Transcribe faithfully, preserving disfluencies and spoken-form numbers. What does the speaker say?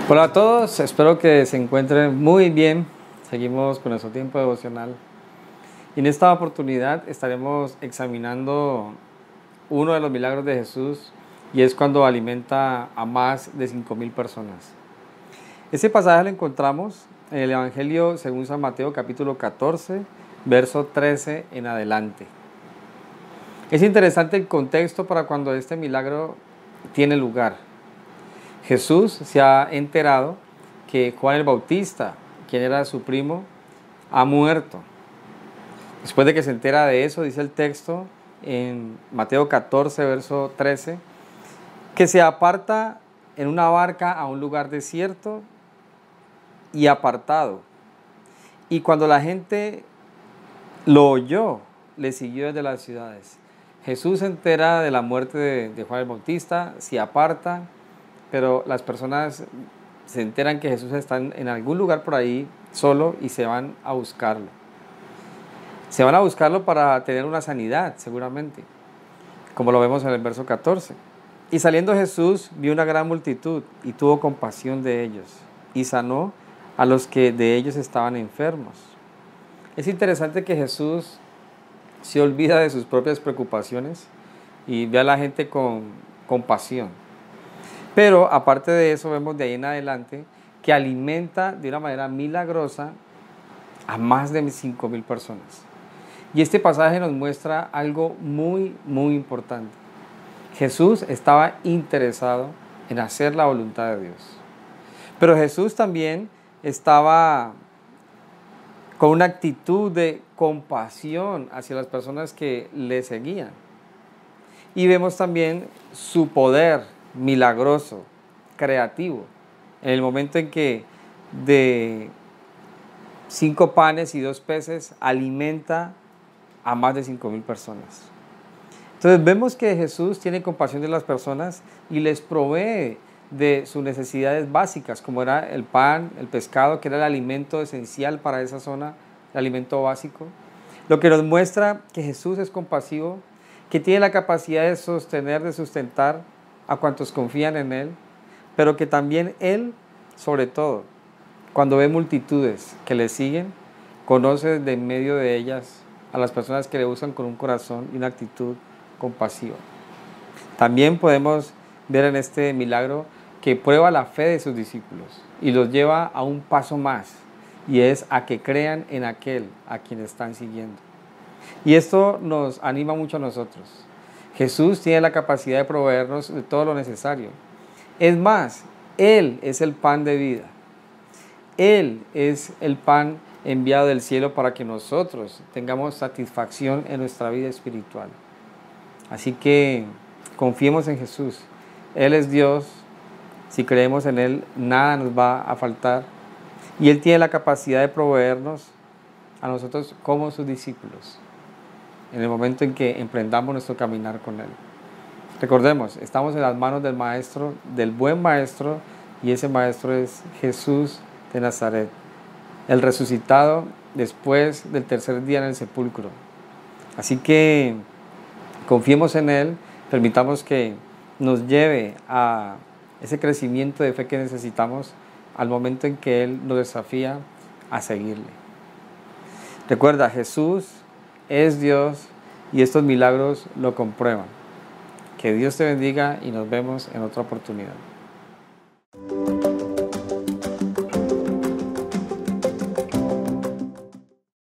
Hola a todos, espero que se encuentren muy bien. Seguimos con nuestro tiempo devocional. Y en esta oportunidad estaremos examinando uno de los milagros de Jesús, y es cuando alimenta a más de cinco mil personas. Este pasaje lo encontramos en el Evangelio según San Mateo, capítulo catorce, verso trece en adelante. Es interesante el contexto para cuando este milagro tiene lugar. Jesús se ha enterado que Juan el Bautista, quien era su primo, ha muerto. Después de que se entera de eso, dice el texto en Mateo catorce, verso trece, que se aparta en una barca a un lugar desierto y apartado. Y cuando la gente lo oyó, le siguió desde las ciudades. Jesús se entera de la muerte de, de Juan el Bautista, se aparta, pero las personas se enteran que Jesús está en algún lugar por ahí solo y se van a buscarlo. Se van a buscarlo para tener una sanidad, seguramente, como lo vemos en el verso catorce. Y saliendo Jesús vio una gran multitud y tuvo compasión de ellos y sanó a los que de ellos estaban enfermos. Es interesante que Jesús se olvida de sus propias preocupaciones y ve a la gente con compasión. Pero aparte de eso, vemos de ahí en adelante que alimenta de una manera milagrosa a más de cinco mil personas. Y este pasaje nos muestra algo muy, muy importante. Jesús estaba interesado en hacer la voluntad de Dios. Pero Jesús también estaba con una actitud de compasión hacia las personas que le seguían. Y vemos también su poder milagroso, creativo, en el momento en que de cinco panes y dos peces alimenta a más de cinco mil personas. Entonces vemos que Jesús tiene compasión de las personas y les provee de sus necesidades básicas, como era el pan, el pescado, que era el alimento esencial para esa zona, el alimento básico. Lo que nos muestra que Jesús es compasivo, que tiene la capacidad de sostener, de sustentar a cuantos confían en Él, pero que también Él, sobre todo, cuando ve multitudes que le siguen, conoce de en medio de ellas a las personas que le buscan con un corazón y una actitud compasiva. También podemos ver en este milagro que prueba la fe de sus discípulos y los lleva a un paso más, y es a que crean en aquel a quien están siguiendo. Y esto nos anima mucho a nosotros. Jesús tiene la capacidad de proveernos de todo lo necesario. Es más, Él es el pan de vida. Él es el pan enviado del cielo para que nosotros tengamos satisfacción en nuestra vida espiritual. Así que confiemos en Jesús. Él es Dios. Si creemos en Él, nada nos va a faltar. Y Él tiene la capacidad de proveernos a nosotros como sus discípulos en el momento en que emprendamos nuestro caminar con Él. Recordemos, estamos en las manos del Maestro, del buen Maestro, y ese Maestro es Jesús de Nazaret, el resucitado después del tercer día en el sepulcro. Así que confiemos en Él, permitamos que nos lleve a ese crecimiento de fe que necesitamos al momento en que Él nos desafía a seguirle. Recuerda, Jesús es Dios y estos milagros lo comprueban. Que Dios te bendiga y nos vemos en otra oportunidad.